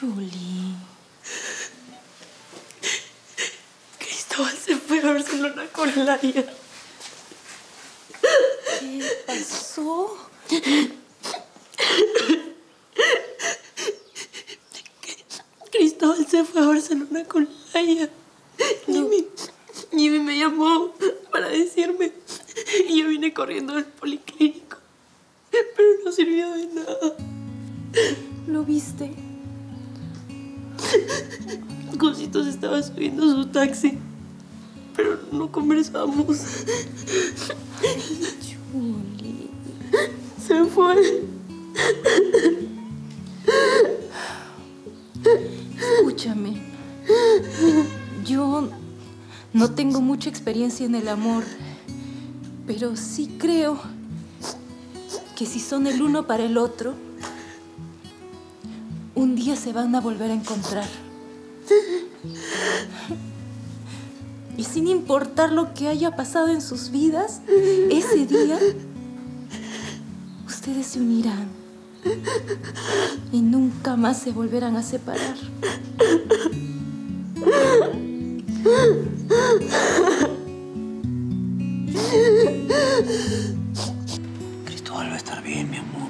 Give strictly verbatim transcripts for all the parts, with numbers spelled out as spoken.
Julie. Cristóbal se fue a Barcelona con Laia. ¿Qué pasó? Cristóbal se fue a Barcelona con Laia. No. Jimmy, Jimmy me llamó para decirme y yo vine corriendo del policlínico, pero no sirvió de nada. ¿Lo viste? Cosito se estaba subiendo a su taxi, pero no conversamos. Ay, Julie. Se fue. Escúchame. Yo no tengo mucha experiencia en el amor, pero sí creo que si son el uno para el otro, un día se van a volver a encontrar. Y sin importar lo que haya pasado en sus vidas, ese día ustedes se unirán y nunca más se volverán a separar. Cristóbal va a estar bien, mi amor.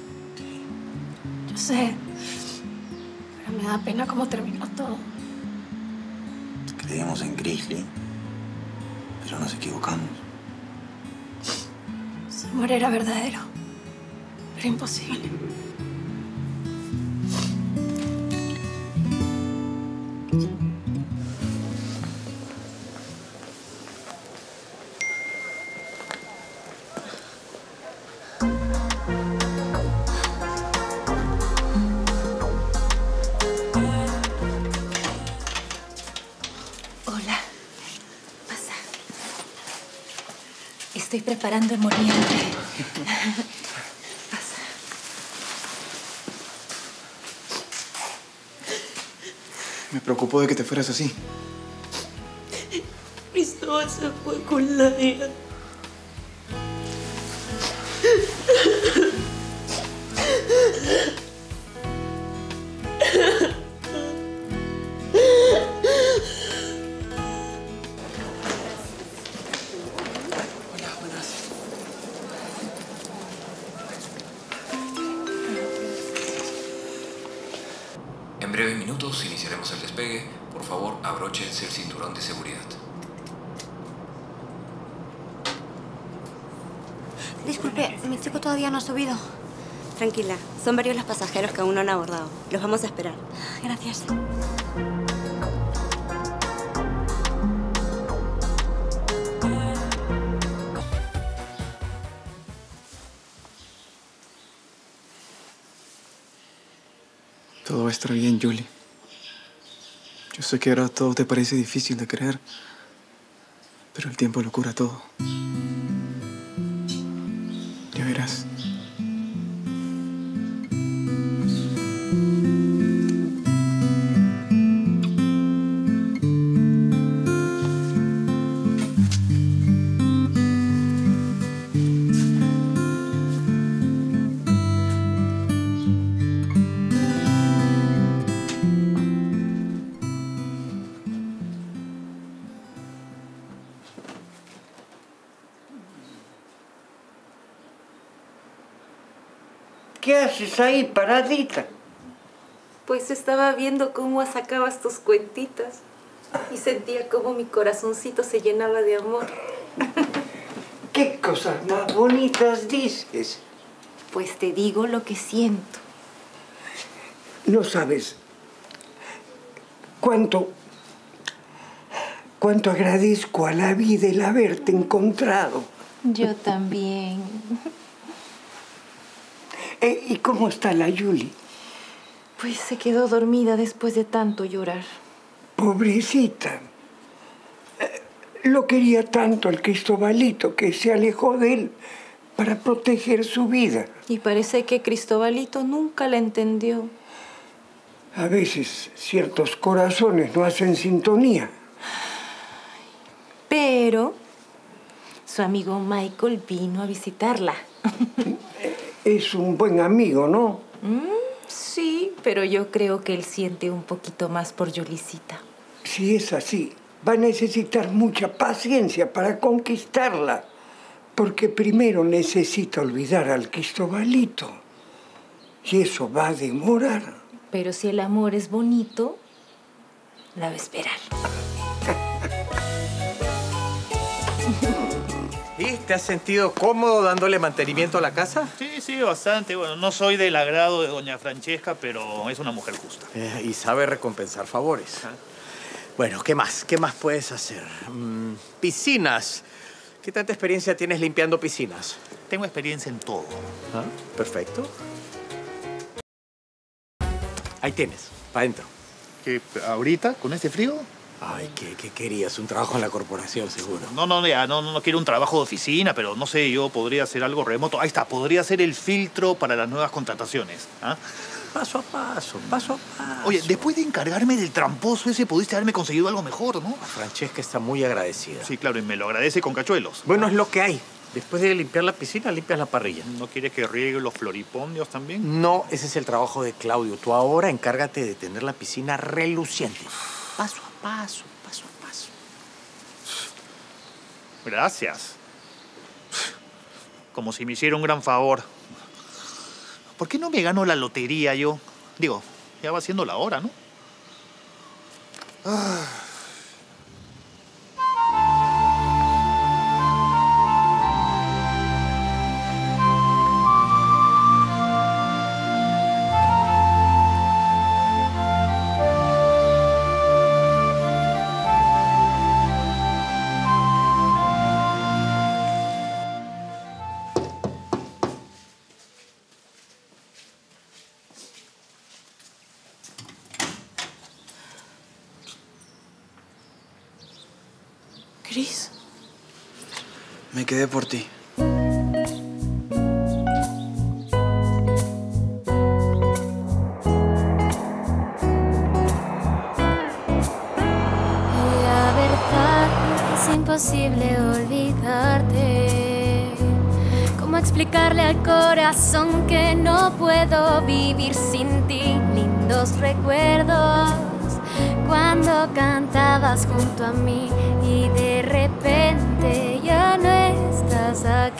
Yo sé, pero me da pena cómo terminó todo. Creemos en Grizzly, pero nos equivocamos. Su amor era verdadero, pero imposible. Hola. Pasa. Estoy preparando emoliente. Pasa. Me preocupó de que te fueras así. Cristóbal se fue con Laia. Hola, buenas. En breves minutos iniciaremos el despegue. Por favor, abróchense el cinturón de seguridad. Disculpe, mi chico todavía no ha subido. Tranquila, son varios los pasajeros que aún no han abordado. Los vamos a esperar. Gracias. Todo va a estar bien, Julie. Yo sé que ahora todo te parece difícil de creer, pero el tiempo lo cura todo. Ya verás. ¿Qué haces ahí, paradita? Pues estaba viendo cómo sacabas tus cuentitas y sentía cómo mi corazoncito se llenaba de amor. ¿Qué cosas más bonitas dices? Pues te digo lo que siento. No sabes cuánto, cuánto agradezco a la vida el haberte encontrado. Yo también. Eh, ¿Y cómo está la Julie? Pues se quedó dormida después de tanto llorar. Pobrecita. Eh, Lo quería tanto el Cristobalito que se alejó de él para proteger su vida. Y parece que Cristobalito nunca la entendió. A veces ciertos corazones no hacen sintonía. Pero su amigo Michael vino a visitarla. Es un buen amigo, ¿no? Mm, sí, Pero yo creo que él siente un poquito más por Yulicita. Si es así, va a necesitar mucha paciencia para conquistarla. Porque primero necesita olvidar al Cristobalito. Y eso va a demorar. Pero si el amor es bonito, la va a esperar. ¿Y te has sentido cómodo dándole mantenimiento a la casa? Sí, sí, bastante. Bueno, no soy del agrado de doña Francesca, pero es una mujer justa. Eh, y sabe recompensar favores. ¿Ah? Bueno, ¿qué más? ¿Qué más puedes hacer? Mm, piscinas. ¿Qué tanta experiencia tienes limpiando piscinas? Tengo experiencia en todo. ¿Ah? Perfecto. Ahí tienes, para adentro. ¿Qué, ahorita, con este frío? Ay, ¿qué, qué querías? Un trabajo en la corporación, seguro. No, no, ya, no, no quiero un trabajo de oficina, pero no sé, yo podría hacer algo remoto. Ahí está, podría ser el filtro para las nuevas contrataciones. ¿Ah? Paso a paso, paso a paso. Oye, después de encargarme del tramposo ese, pudiste haberme conseguido algo mejor, ¿no? Francesca está muy agradecida. Sí, claro, y me lo agradece con cachuelos. Bueno, es lo que hay. Después de limpiar la piscina, limpias la parrilla. ¿No quieres que riegue los floripondios también? No, ese es el trabajo de Claudio. Tú ahora encárgate de tener la piscina reluciente. Paso a paso, paso a paso. Gracias. Como si me hiciera un gran favor. ¿Por qué no me gano la lotería yo? Digo, ya va siendo la hora, ¿no? Ah. Cris. Me quedé por ti. La verdad es imposible olvidarte. ¿Cómo explicarle al corazón que no puedo vivir sin ti? Lindos recuerdos cuando cantabas junto a mí y de repente ya no estás aquí.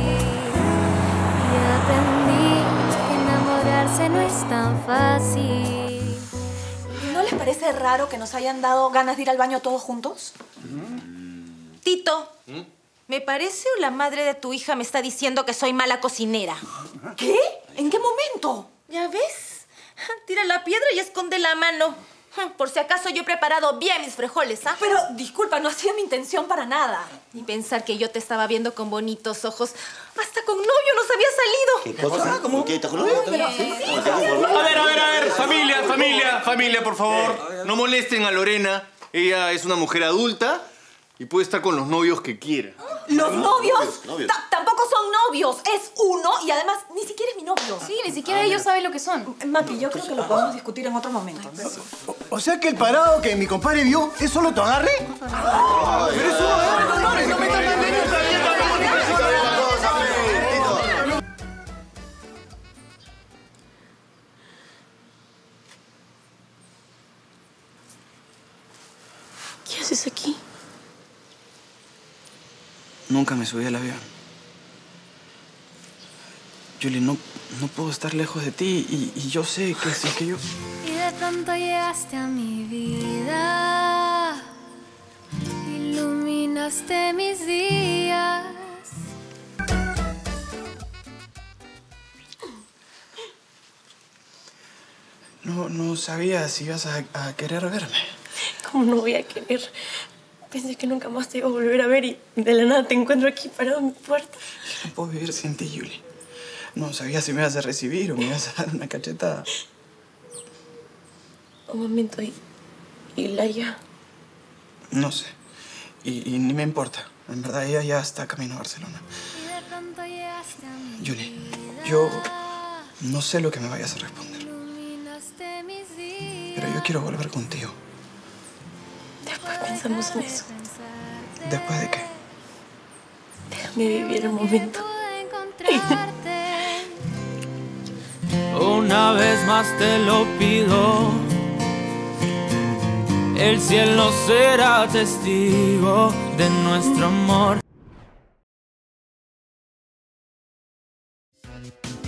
Y aprendí que enamorarse no es tan fácil. ¿No les parece raro que nos hayan dado ganas de ir al baño todos juntos? Mm. Tito, ¿Mm? me parece o la madre de tu hija me está diciendo que soy mala cocinera. ¿Qué? ¿En qué momento? ¿Ya ves? Tira la piedra y esconde la mano. Por si acaso yo he preparado bien mis frijoles, ¿ah? Pero, disculpa, no hacía mi intención para nada. Y pensar que yo te estaba viendo con bonitos ojos. Hasta con novio nos había salido. ¿Qué cosa? ¿Cómo? ¿Qué? ¿Estás con novio? A ver, a ver, a ver. Familia, familia, familia, por favor. No molesten a Lorena. Ella es una mujer adulta y puede estar con los novios que quiera. ¿Los novios? novios. Tampoco son novios. Es uno y además ni siquiera es mi novio. Sí, ni siquiera ellos saben lo que son. Maki, yo creo que lo podemos discutir en otro momento. O, o sea que el parado que mi compadre vio es solo tu agarre. Ay, pero eso no es, no me están manteniendo. ¿Qué haces aquí? Nunca me subí al avión. Julie, no, no puedo estar lejos de ti y, y yo sé que sí que yo... Y de pronto llegaste a mi vida, iluminaste mis días. No, no sabía si ibas a, a querer verme. ¿Cómo no voy a querer? Pensé que nunca más te iba a volver a ver y de la nada te encuentro aquí parado en mi puerta. No puedo vivir sin ti, Julie. No sabía si me ibas a recibir o me ibas a dar una cachetada. Un momento, ¿y, y Laia? No sé. Y, y ni me importa. En verdad, ella ya está camino a Barcelona. Julie, yo no sé lo que me vayas a responder. Pero yo quiero volver contigo. Después pensamos en eso. ¿Después de qué? Déjame vivir el momento. Una Una vez más te lo pido. El cielo será testigo de nuestro amor.